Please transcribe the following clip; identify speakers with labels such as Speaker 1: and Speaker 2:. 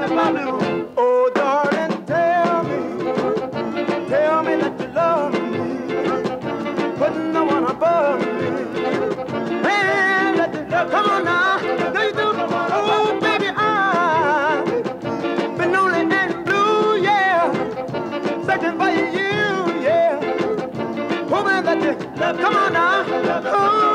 Speaker 1: Oh, darling, tell me that you love me. Put no one above me. Man, let the love come on now. Do you do? Oh, baby, I've been lonely and blue, yeah. Searching for you, yeah. Oh, man, let the love come on now. Oh,